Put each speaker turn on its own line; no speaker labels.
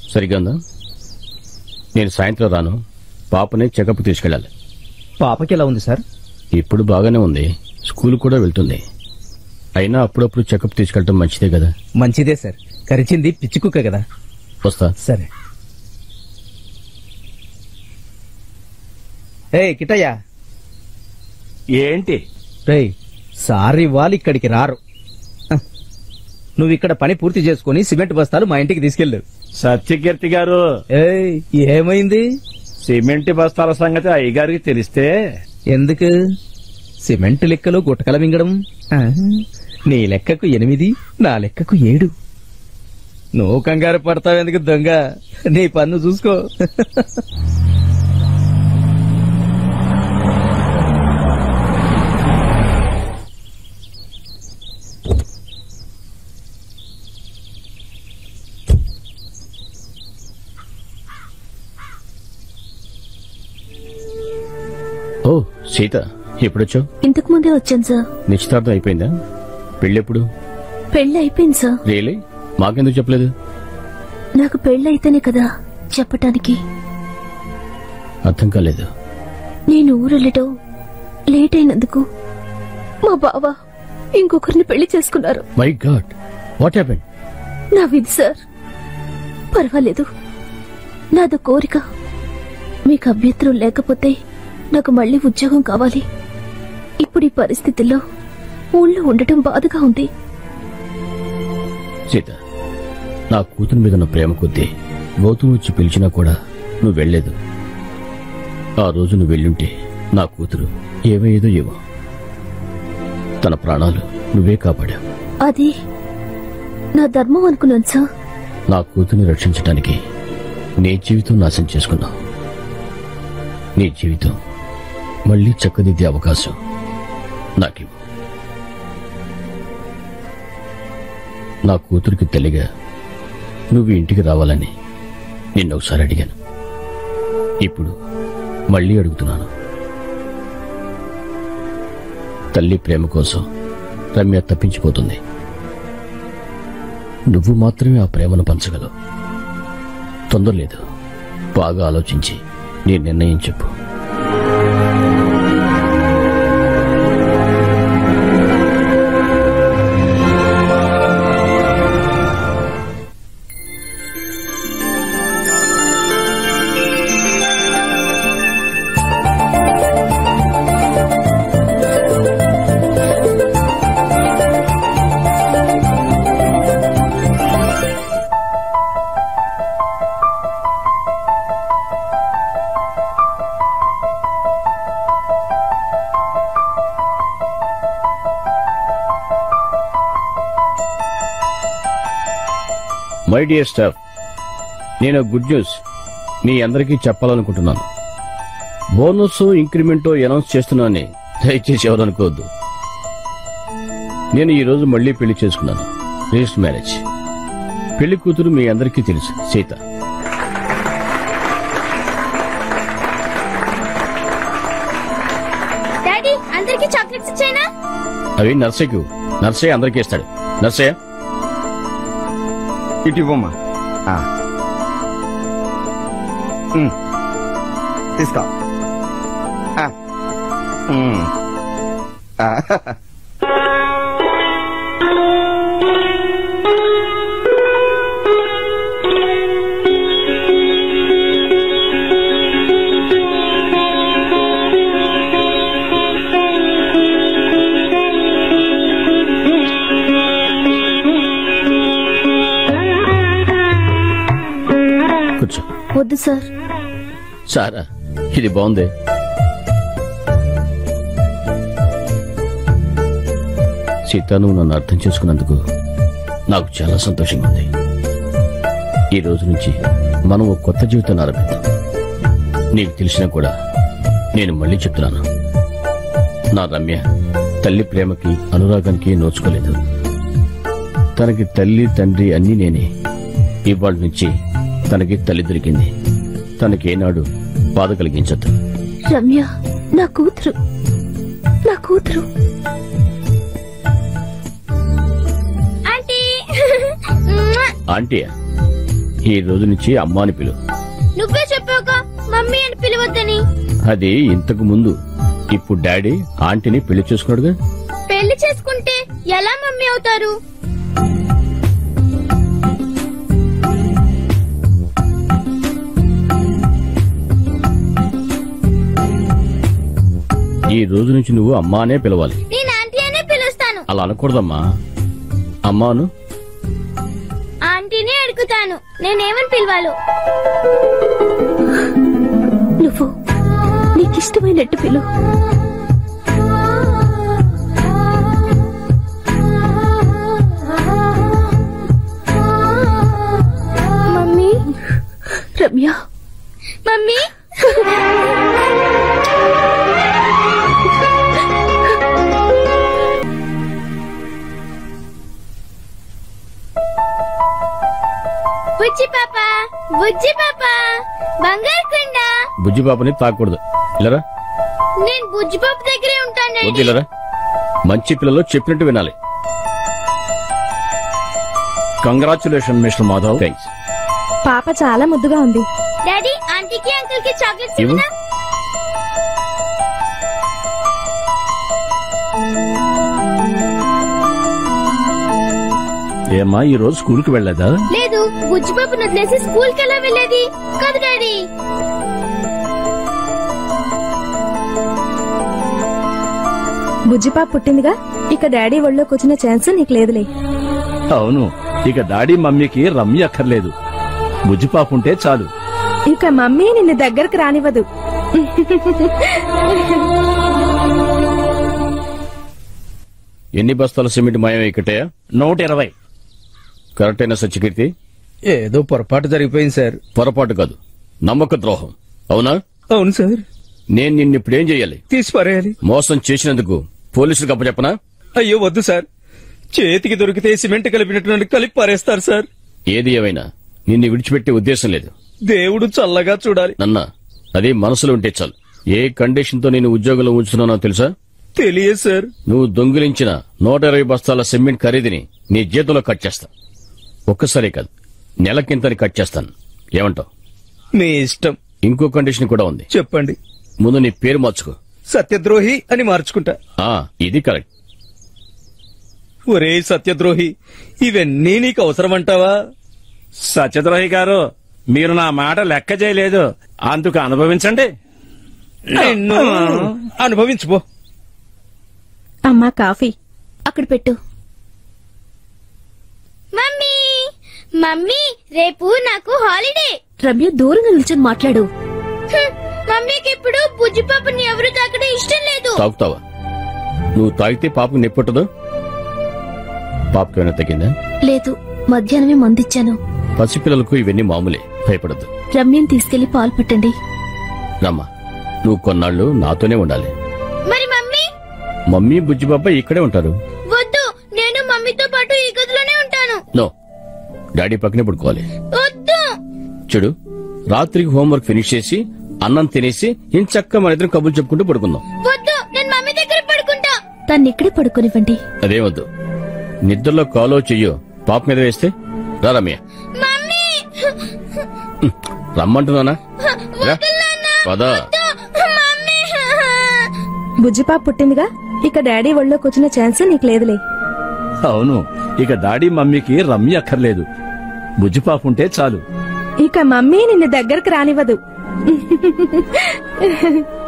సరిగ్గా ఉందా? నేను సాయంత్రం రాను, పాపని చెకప్ తీసుకెళ్ళాలి.
పాపకి ఎలా ఉంది సార్?
ఇప్పుడు బాగానే ఉంది, స్కూల్ కూడా వెళ్తుంది. అయినా అప్పుడప్పుడు చెకప్ తీసుకెళ్ళటం మంచిదే కదా.
మంచిదే సార్, కరిచింది పిచ్చి కుక్క కదా.
వస్తా.
సరే. కిట్టయ్యా.
ఏంటి?
సారీ వాళ్ళు ఇక్కడికి రారు. నువ్వు ఇక్కడ పని పూర్తి చేసుకుని సిమెంట్ బస్తాలు మా ఇంటికి తీసుకెళ్ళు.
సత్యకీర్తి గారు,
ఏమైంది?
సిమెంట్ బస్తాల సంగతి అయ్యగారికి తెలిస్తే
ఎందుకు? సిమెంట్ లెక్కలు గుట్టకల మింగడం. నీ లెక్కకు 8, నా లెక్కకు 7. నువ్వు కంగారు పడతావెందుకు దొంగ? నీ పన్ను చూసుకో.
ఓ సీత, ఎప్పుడొచ్చావు?
ఇంతకు ముందే వచ్చాను సార్.
నిశ్చితార్థం అయిపోయిందా? పెళ్ళెప్పుడు?
పెళ్లి అయిపోయింది సార్.
రియలీ? మాకెందుకు చెప్పలేదు?
నాకు పెళ్లయితేనే కదా చెప్పటానికి.
అర్థం కాలేదు.
నేను ఊరెళ్ళటం లేట్ అయినందుకు మా బావ ఇంకొకరిని పెళ్లి చేసుకున్నారు.
My god, what happened?
నా విధి సార్. పర్వాలేదు, నాదో కోరిక. మీకు అభ్యంతరం లేకపోతే నాకు మళ్లీ ఉద్యోగం కావాలి. ఇప్పుడు ఈ పరిస్థితుల్లో ఊళ్ళో ఉండటం బాధగా ఉంది.
సీత, నా కూతురు మీద ఉన్న ప్రేమ కొద్దీ గౌతమ్ వచ్చి పిలిచినా కూడా నువ్వు వెళ్లేదు. ఆ రోజు నువ్వు వెళ్ళుంటే నా కూతురు ఏమయ్యేదో ఏమో. తన ప్రాణాలు నువ్వే కాపాడావు.
అది నా ధర్మం అనుకున్నాను సార్.
నా కూతుర్ని రక్షించడానికి నీ జీవితం నాశనం చేసుకున్నావు. నీ జీవితం మళ్లీ చక్కదిద్దే అవకాశం నాకివ్వు. నా కూతురికి తల్లిగా నువ్వు ఇంటికి రావాలని నిన్నొకసారి అడిగాను. ఇప్పుడు మళ్లీ అడుగుతున్నాను. తల్లి ప్రేమ కోసం రమ్య తప్పించిపోతుంది. నువ్వు మాత్రమే ఆ ప్రేమను పంచగలవు. తొందరలేదు, బాగా ఆలోచించి నీ నిర్ణయం చెప్పు. మై డియర్ స్టాఫ్, నేను గుడ్ న్యూస్ మీ అందరికీ చెప్పాలనుకుంటున్నాను. బోనస్ ఇంక్రిమెంటో అనౌన్స్ చేస్తున్నానని దయచేసి ఎవరనుకోవద్దు. నేను ఈ రోజు మళ్లీ పెళ్లి చేసుకున్నాను. Register marriage. పెళ్లి కూతురు మీ అందరికీ తెలుసు, సీత. అవి నర్సయ్య అందరికీ ఇస్తాడు. నర్సయ్య,
ఇటు ఇవ్వమ్మా. తీసుకో.
కూర్చో.
వద్దు సార్.
సారా, ఇది బాగుంది. సీత, నువ్వు నన్ను అర్థం చేసుకున్నందుకు నాకు చాలా సంతోషంగా ఉంది. ఈ రోజు నుంచి మనం ఒక కొత్త జీవితాన్ని ఆరంభిద్దాం. నీకు తెలిసినా కూడా నేను మళ్లీ చెప్తున్నాను, నా రమ్య తల్లి ప్రేమకి అనురాగానికి నోచుకోలేదు. తనకి తల్లి తండ్రి అన్నీ నేనే. ఇవాళ నుంచి తనకి తల్లి దొరికింది. తనకేనాడు బాధ కలిగించద్దు.
రమ్య నా కూతురు. ఆంటీయా?
ఈ రోజు నుంచి అమ్మ అని పిలు.
నువ్వే చెప్పాక మమ్మీ అని పిలవద్దని.
అది ఇంతకు ముందు. ఇప్పుడు డాడీ ఆంటీని పెళ్లి చేసుకున్నాడుగా.
పెళ్లి చేసుకుంటే ఎలా మమ్మీ అవుతారు?
ఈ రోజు నుంచి నువ్వు అమ్మా అనే పిలవాలి.
నేను ఆంటీ అనే పిలుస్తాను.
అలా అనకూడదమ్మా. అమ్మాను
ఆంటీనే అడుగుతాను. నేనేమని పిలవాలో? నువ్వు నీకిష్టమైనట్టు పిలు. మమ్మీ. రమ్య. మమ్మీ. బుజ్జి పాప, బుజ్జి పాప, బంగారు కొండ.
బుజ్జి పాపని తాకూడదు. ఇలారా.
నేను బుజ్జి పాప దగ్గరే ఉంటాను.
వద్దు, ఇలారా. మంచి పిల్లలు చెప్పినట్టు వినాలి.
Congratulation mister Madhav.
థ్యాంక్స్.
పాప చాలా ముద్దుగా ఉంది.
డాడీ ఆంటీకి అంకుల్ కి చాక్లెట్స్
ఇవ్వు.
ఇవ్వనా?
ఏమ్మా ఈ రోజు స్కూల్ కి వెళ్ళలేదా?
లేదు, బుజ్జి పాపను వదిలేసి స్కూల్ కి ఎలా వెళ్ళేది? కాదు డాడీ.
బుజ్జిపాప పుట్టిందిగా, ఇక డాడీ ఒళ్ళో కూర్చునే ఛాన్స్ నీకు లేదులే.
అవును, ఇక డాడీ మమ్మీకి రమ్మి అక్కర్లేదు. బుజ్జిపాప ఉంటే చాలు.
ఇక మమ్మీ నిన్ను దగ్గరకు రానివ్వదు.
ఎన్ని బస్తాల సిమెంట్ మాయం ఇక్కటయా?
120.
కరెక్ట్ అయిన సత్యకీర్తి?
ఏదో పొరపాటు జరిగిపోయింది సార్.
పొరపాటు కాదు, నమ్మక ద్రోహం. అవునా?
అవును సార్.
నేను నిన్నిప్పుడేం చెయ్యాలి?
తీసి పారేయాలి.
మోసం చేసినందుకు పోలీసులకు అప్పచెప్పనా?
అయ్యో వద్దు సార్. చేతికి దొరికితే సిమెంట్ కలిపినట్టు నన్ను కలిపి పారేస్తారు సార్.
ఏది ఏమైనా నిన్ను విడిచిపెట్టే ఉద్దేశం లేదు.
దేవుడు చల్లగా చూడాలి.
నన్నా, అది మనసులో ఉంటే చాలు. ఏ కండిషన్ తో నేను ఉద్యోగంలో ఉంచుతున్నానో తెలుసా?
తెలియదు సార్.
నువ్వు దొంగిలించిన 120 బస్తాల సిమెంట్ ఖరీదుని నీ జీతంలో కట్ చేస్తా. ఒక్కసారి కాదు, నెలకింతని కట్ చేస్తాను. ఏమంటావు?
మీ ఇష్టం.
ఇంకో కండిషన్ కూడా ఉంది.
చెప్పండి.
ముందు నీ పేరు మార్చుకో.
సత్యద్రోహి అని మార్చుకుంటా.
ఇది కరెక్ట్.
ఒరే సత్యద్రోహి, ఇవన్నీ నీకు అవసరమంటావా?
సత్యద్రోహి గారు, మీరు నా మాట లెక్క చేయలేదు. అందుకు అనుభవించండి.
నిన్ను అనుభవించుకో.
అమ్మా కాఫీ.
అక్కడ పెట్టు. మమ్మీ, మమ్మీ, రేపు నాకు హాలిడే.
రమ్య దూరంగా నిల్చొని మాట్లాడు.
మమ్మీకి ఇప్పుడు బుజ్జి పాపని ఎవరు తాకడం ఇష్టం లేదు.
తాగుతావా? నువ్వు తాగితే పాపకు నొప్పి పాపకేమైనా తగ్గిందా?
లేదు, మధ్యాహ్నమే మందిచ్చాను.
పసిపిల్లలకు ఇవన్నీ మామూలే, భయపడద్దు.
రమ్యని తీసుకెళ్లి పాలు పట్టండి.
రమ్మా, నువ్వు కొన్నాళ్లు నాతోనే ఉండాలి.
మరి మమ్మీ?
మమ్మీ బుజ్జిబాబ ఇక్కడే ఉంటారు.
వద్దు, నేను మమ్మీతో పాటు ఈ గదిలోనే ఉంటాను.
నో, డాడీ పక్కనే పడుకోవాలి.
వద్దు.
చూడు, రాత్రికి హోంవర్క్ ఫినిష్ చేసి అన్నం తినేసి ఇంచక్క మన ఇద్దరం కబుర్లు చెప్పుకుంటూ పడుకుందాం.
వద్దు, నేను మమ్మీ దగ్గర పడుకుంటా. తన్ని ఇక్కడే పడుకోనివ్వండి.
అదేవద్దు, నిద్రలో కాలో చెయ్యో పాప మీద వేస్తే. రా రమ్య.
మమ్మీ,
రమ్మంటున్నానా? రా. పద.
మమ్మీ.
బుజ్జిపాప పుట్టిందిగా, ఇక డాడీ ఒళ్ళో కూర్చునే ఛాన్స్ నీకు లేదులే.
అవును, ఇక డాడీ మమ్మీకి రమ్మి అక్కర్లేదు. బుజ్జిపాప ఉంటే చాలు.
ఇక మమ్మీ నిన్ను దగ్గరకు రానివ్వదు.